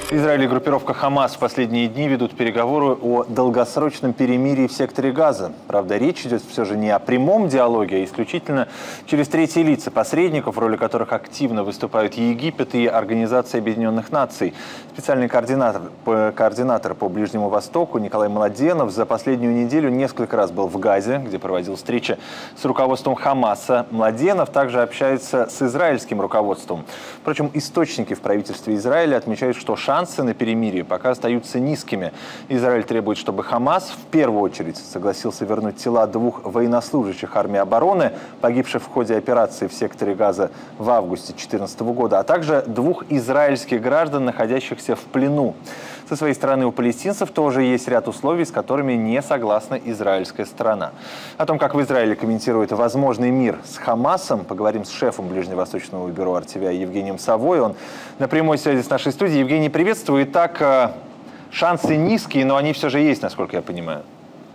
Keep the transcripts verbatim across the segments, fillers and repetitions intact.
Израиль и группировка «Хамас» в последние дни ведут переговоры о долгосрочном перемирии в секторе Газа. Правда, речь идет все же не о прямом диалоге, а исключительно через третьи лица посредников, в роли которых активно выступают Египет и Организация Объединенных Наций. Специальный координатор, координатор по Ближнему Востоку Николай Младенов за последнюю неделю несколько раз был в Газе, где проводил встречи с руководством «Хамаса». Младенов также общается с израильским руководством. Впрочем, источники в правительстве Израиля отмечают, что шансы на перемирие пока остаются низкими. Израиль требует, чтобы Хамас в первую очередь согласился вернуть тела двух военнослужащих армии обороны, погибших в ходе операции в секторе Газа в августе две тысячи четырнадцатого года, а также двух израильских граждан, находящихся в плену. Со своей стороны у палестинцев тоже есть ряд условий, с которыми не согласна израильская сторона. О том, как в Израиле комментирует возможный мир с Хамасом, поговорим с шефом Ближневосточного бюро ар ти ви ай Евгением Савой. Он на прямой связи с нашей студией. Евгений, приветствую. Итак, шансы низкие, но они все же есть, насколько я понимаю.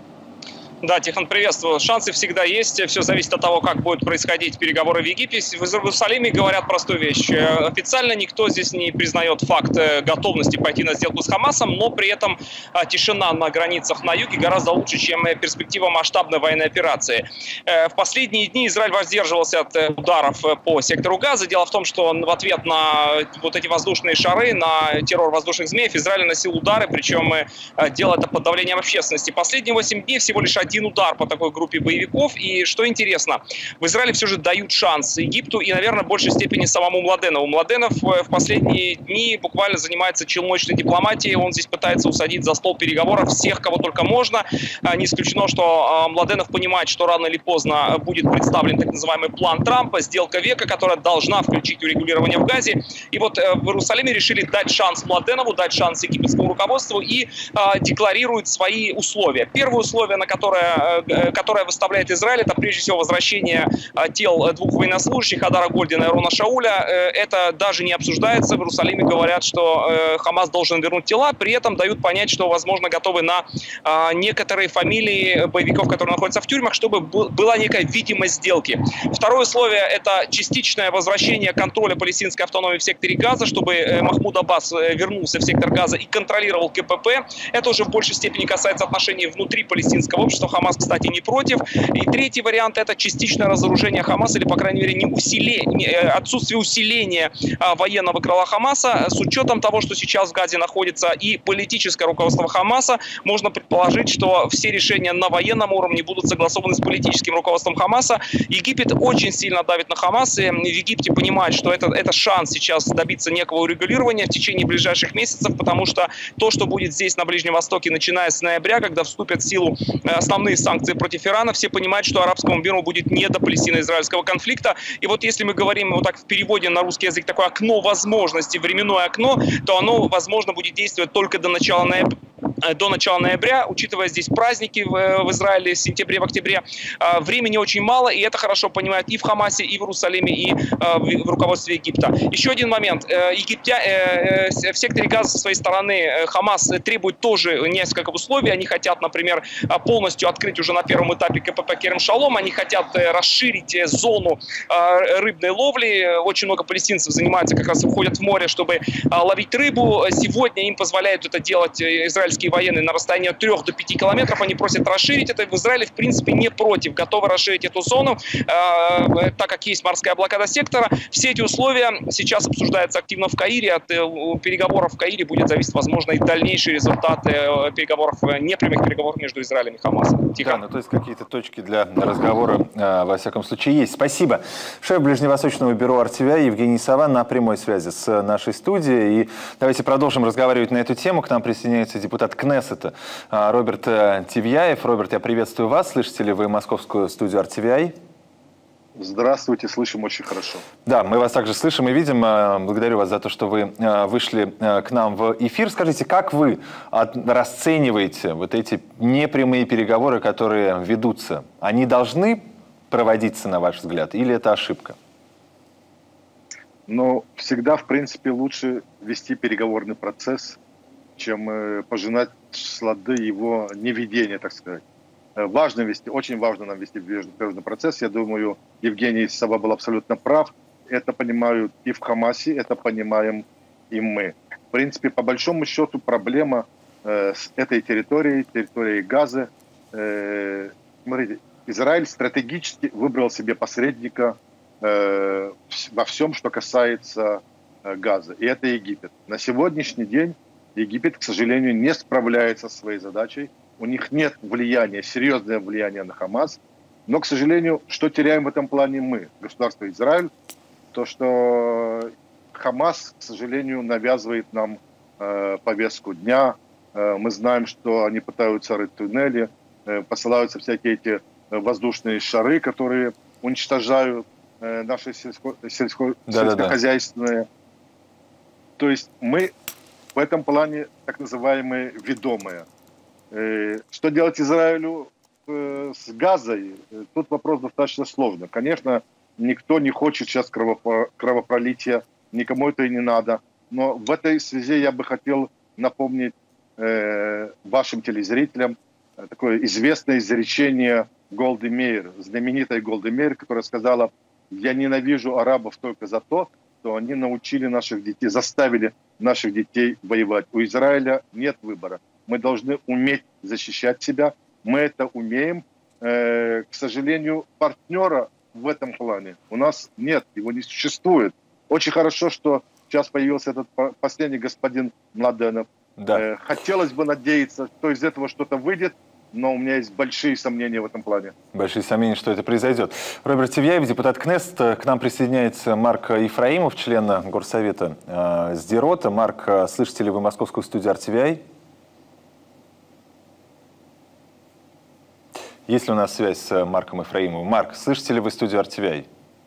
Да, Тихон, приветствую. Шансы всегда есть. Все зависит от того, как будут происходить переговоры в Египте. В Иерусалиме говорят простую вещь. Официально никто здесь не признает факт готовности пойти на сделку с Хамасом, но при этом тишина на границах на юге гораздо лучше, чем перспектива масштабной военной операции. В последние дни Израиль воздерживался от ударов по сектору Газа. Дело в том, что в ответ на вот эти воздушные шары, на террор воздушных змеев, Израиль наносил удары, причем делал это под давлением общественности. Последние восемь дней всего лишь один удар по такой группе боевиков. И что интересно, в Израиле все же дают шанс Египту и, наверное, в большей степени самому Младенову. Младенов в последние дни буквально занимается челночной дипломатией. Он здесь пытается усадить за стол переговоров всех, кого только можно. Не исключено, что Младенов понимает, что рано или поздно будет представлен так называемый план Трампа, сделка века, которая должна включить урегулирование в Газе. И вот в Иерусалиме решили дать шанс Младенову, дать шанс египетскому руководству и декларируют свои условия. Первое условие, на которое которая выставляет Израиль, это прежде всего возвращение тел двух военнослужащих, Адара Гольдина и Рона Шауля. Это даже не обсуждается. В Иерусалиме говорят, что Хамас должен вернуть тела, при этом дают понять, что, возможно, готовы на некоторые фамилии боевиков, которые находятся в тюрьмах, чтобы была некая видимость сделки. Второе условие – это частичное возвращение контроля палестинской автономии в секторе Газа, чтобы Махмуд Аббас вернулся в сектор Газа и контролировал ка пэ пэ. Это уже в большей степени касается отношений внутри палестинского общества. Хамас, кстати, не против. И третий вариант – это частичное разоружение Хамаса, или, по крайней мере, не усиление, отсутствие усиления а, военного крыла Хамаса. С учетом того, что сейчас в Газе находится и политическое руководство Хамаса, можно предположить, что все решения на военном уровне будут согласованы с политическим руководством Хамаса. Египет очень сильно давит на Хамас, и в Египте понимают, что это, это шанс сейчас добиться некого урегулирования в течение ближайших месяцев, потому что то, что будет здесь, на Ближнем Востоке, начиная с ноября, когда вступят в силу основные санкции против Ирана, все понимают, что арабскому миру будет не до палестино-израильского конфликта. И вот если мы говорим вот так в переводе на русский язык, такое окно возможностей, временное окно, то оно, возможно, будет действовать только до начала ноября. До начала ноября, учитывая здесь праздники в, в Израиле в сентябре, в октябре, времени очень мало, и это хорошо понимают и в Хамасе, и в Иерусалиме, и в, в руководстве Египта. Еще один момент. Египтя, в секторе Газа со своей стороны Хамас требует тоже несколько условий. Они хотят, например, полностью открыть уже на первом этапе ка пэ пэ Керем Шалом. Они хотят расширить зону рыбной ловли. Очень много палестинцев занимаются, как раз выходят в море, чтобы ловить рыбу. Сегодня им позволяют это делать израильские военные на расстоянии от трёх до пяти километров. Они просят расширить это. В Израиле, в принципе, не против. Готовы расширить эту зону, так как есть морская блокада сектора. Все эти условия сейчас обсуждаются активно в Каире. От переговоров в Каире будет зависеть, возможно, и дальнейшие результаты переговоров, непрямых переговоров между Израилем и Хамасом. Тихо. Да, ну, то есть какие-то точки для разговора, во всяком случае, есть. Спасибо. Шеф Ближневосточного бюро ар ти ви ай Евгений Сава на прямой связи с нашей студией. И давайте продолжим разговаривать на эту тему. К нам присоединяется депутат Кнессета Роберт Тивьяев. Роберт, я приветствую вас. Слышите ли вы московскую студию ар ти ви ай? Здравствуйте, слышим очень хорошо. Да, мы вас также слышим и видим. Благодарю вас за то, что вы вышли к нам в эфир. Скажите, как вы расцениваете вот эти непрямые переговоры, которые ведутся? Они должны проводиться, на ваш взгляд, или это ошибка? Ну, всегда, в принципе, лучше вести переговорный процесс, чем пожинать слады его неведения, так сказать. Важно вести, очень важно нам вести переговорный процесс. Я думаю, Евгений Сава был абсолютно прав. Это понимают и в Хамасе, это понимаем и мы. В принципе, по большому счету, проблема э, с этой территорией, территорией Газы. Э, смотрите, Израиль стратегически выбрал себе посредника э, во всем, что касается э, Газы. И это Египет. На сегодняшний день Египет, к сожалению, не справляется со своей задачей. У них нет влияния, серьезного влияния на Хамас. Но, к сожалению, что теряем в этом плане мы, государство Израиль? То, что Хамас, к сожалению, навязывает нам э, повестку дня. Э, мы знаем, что они пытаются рыть туннели, э, посылаются всякие эти воздушные шары, которые уничтожают э, наши сельско, сельско, сельскохозяйственные. То есть мы в этом плане так называемые ведомые. Э, что делать Израилю э, с Газой? Тут вопрос достаточно сложный. Конечно, никто не хочет сейчас кровопролития, никому это и не надо. Но в этой связи я бы хотел напомнить э, вашим телезрителям такое известное изречение Голды Меир, знаменитой Голды Меир, которая сказала: «Я ненавижу арабов только за то, что они научили наших детей, заставили наших детей воевать». У Израиля нет выбора. Мы должны уметь защищать себя. Мы это умеем. Э, к сожалению, партнера в этом плане у нас нет, его не существует. Очень хорошо, что сейчас появился этот последний господин Младенов. Да. Хотелось бы надеяться, что из этого что-то выйдет, но у меня есть большие сомнения в этом плане. Большие сомнения, что это произойдет. Роберт Тивьяев, депутат Кнессет. К нам присоединяется Марк Ефраимов, член Горсовета э, Сдерота. Марк, слышите ли вы московскую студию ар ти ви ай? Есть ли у нас связь с Марком Ефраимовым? Марк, слышите ли вы студию ар ти ви ай?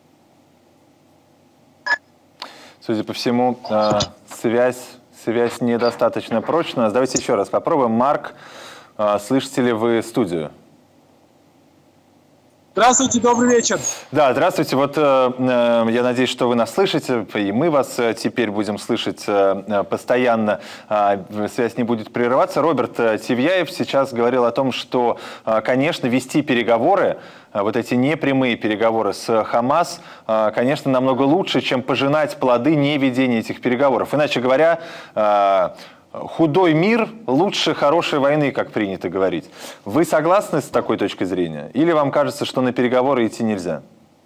Судя по всему, э, связь, связь недостаточно прочная. Давайте еще раз попробуем. Марк, э, слышите ли вы студию? Здравствуйте, добрый вечер. Да, здравствуйте. Вот э, э, я надеюсь, что вы нас слышите, и мы вас э, теперь будем слышать э, постоянно. Э, связь не будет прерываться. Роберт э, Тивьяев сейчас говорил о том, что, э, конечно, вести переговоры, э, вот эти непрямые переговоры с Хамас, э, конечно, намного лучше, чем пожинать плоды неведения этих переговоров. Иначе говоря, э, худой мир лучше хорошей войны, как принято говорить. Вы согласны с такой точкой зрения? Или вам кажется, что на переговоры идти нельзя?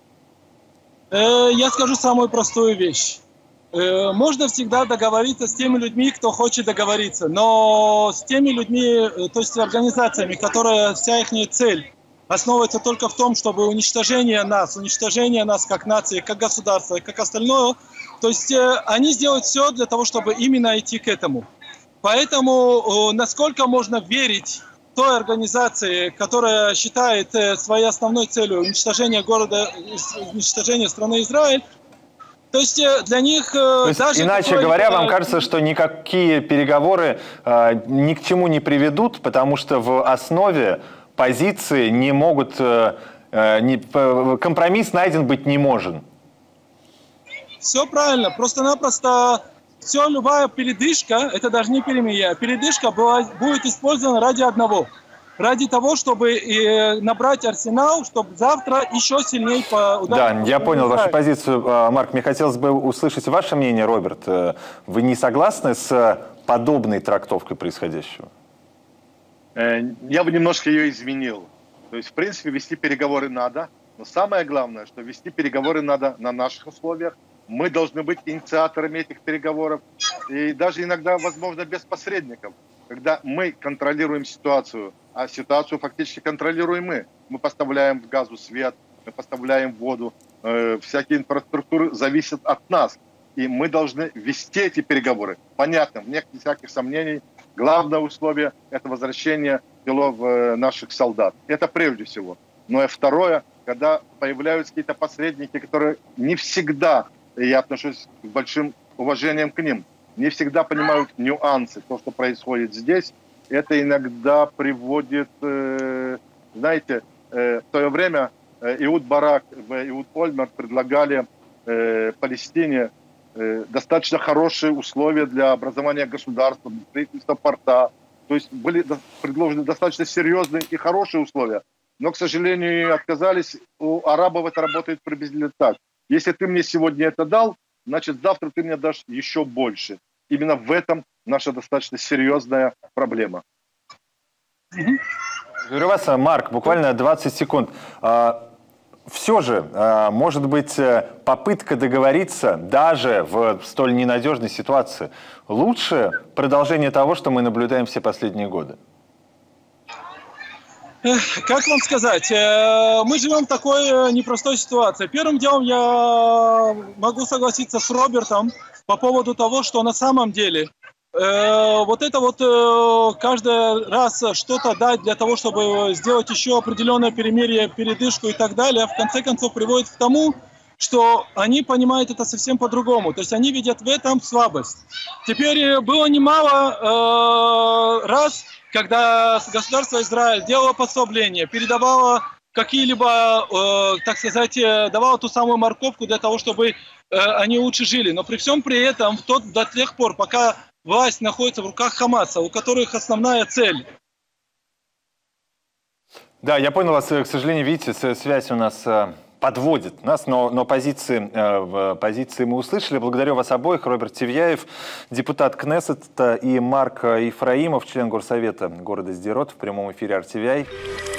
Я скажу самую простую вещь. Можно всегда договориться с теми людьми, кто хочет договориться. Но с теми людьми, то есть организациями, которые вся их цель основывается только в том, чтобы уничтожение нас, уничтожение нас как нации, как государства, как остальное. То есть они сделают все для того, чтобы именно идти к этому. Поэтому насколько можно верить той организации, которая считает своей основной целью уничтожение города, уничтожение страны Израиль, то есть для них... То есть, даже иначе такой, говоря, вам кажется, что никакие переговоры э, ни к чему не приведут, потому что в основе позиции не могут... Э, не, компромисс найден быть не может. Все правильно. Просто-напросто... Все, любая передышка, это даже не перемирие, передышка была, будет использована ради одного. Ради того, чтобы э, набрать арсенал, чтобы завтра еще сильнее ударить. Да, я понял вашу позицию. Марк, мне хотелось бы услышать ваше мнение, Роберт. Вы не согласны с подобной трактовкой происходящего? Я бы немножко ее изменил. То есть, в принципе, вести переговоры надо. Но самое главное, что вести переговоры надо на наших условиях. Мы должны быть инициаторами этих переговоров. И даже иногда, возможно, без посредников. Когда мы контролируем ситуацию, а ситуацию фактически контролируем мы. Мы поставляем в Газу свет, мы поставляем воду. Э, всякие инфраструктуры зависят от нас. И мы должны вести эти переговоры. Понятно, нет всяких сомнений. Главное условие – это возвращение делов э, наших солдат. Это прежде всего. Но и второе, когда появляются какие-то посредники, которые не всегда... И я отношусь с большим уважением к ним. Не всегда понимают нюансы, то, что происходит здесь. Это иногда приводит, э, знаете, э, в то время э, Иуд Барак, Иуд Ольмерт предлагали э, Палестине э, достаточно хорошие условия для образования государства, строительства порта. То есть были предложены достаточно серьезные и хорошие условия. Но, к сожалению, отказались. У арабов это работает приблизительно так. Если ты мне сегодня это дал, значит, завтра ты мне дашь еще больше. именно в этом наша достаточно серьезная проблема. Говорю вас, Марк, буквально двадцать секунд. Все же, может быть, попытка договориться даже в столь ненадежной ситуации лучше продолжения того, что мы наблюдаем все последние годы? Как вам сказать, мы живем в такой непростой ситуации. Первым делом я могу согласиться с Робертом по поводу того, что на самом деле вот это вот каждый раз что-то дать для того, чтобы сделать еще определенное перемирие, передышку и так далее, в конце концов приводит к тому, что они понимают это совсем по-другому. То есть они видят в этом слабость. Теперь было немало э, раз, когда государство Израиль делало послабление, передавало какие-либо, э, так сказать, давало ту самую морковку для того, чтобы э, они лучше жили. Но при всем при этом, в тот, до тех пор, пока власть находится в руках Хамаса, у которых основная цель. Да, я понял вас. К сожалению, видите, связь у нас подводит нас, но, но позиции, позиции мы услышали. Благодарю вас обоих. Роберт Тивьяев, депутат Кнессета, и Марк Ефраимов, член горсовета города Сдерот, в прямом эфире ар ти ви ай.